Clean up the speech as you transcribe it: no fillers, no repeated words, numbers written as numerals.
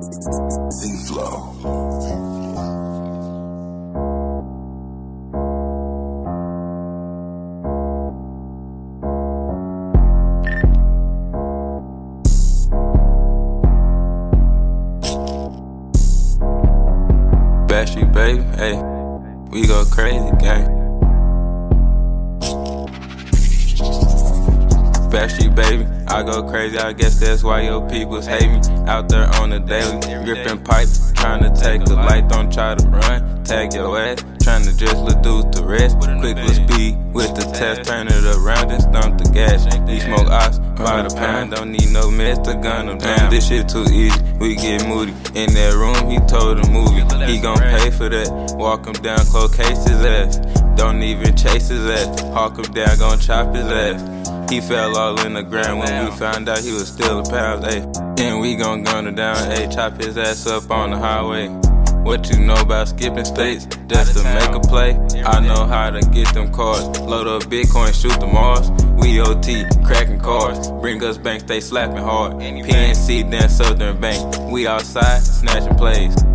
Backstreet, baby, hey, we go crazy, gang. Backstreet, baby, I go crazy, I guess that's why your peoples hate me. Out there on the daily, gripping pipes, trying to take the light, don't try to run, tag your ass, trying to just reduce the rest. Quick with speed, with the test, turn it around and stump the gas. We smoke ox by the pound, don't need no mess to gun them down. This shit too easy, we get moody. In that room, he told the movie, he gon' pay for that. Walk him down, close case his ass. Don't even chase his ass, hawk him down, gon' chop his ass. He fell all in the ground when we found out he was still a pound, ayy. And we gon' gun him down, ayy, chop his ass up on the highway. What you know about skipping states, just to make a play? I know how to get them cars, load up Bitcoin, shoot the Mars. We OT, cracking cars, bring us bank, stay slapping hard. PNC, then Southern Bank, we outside, snatching plays.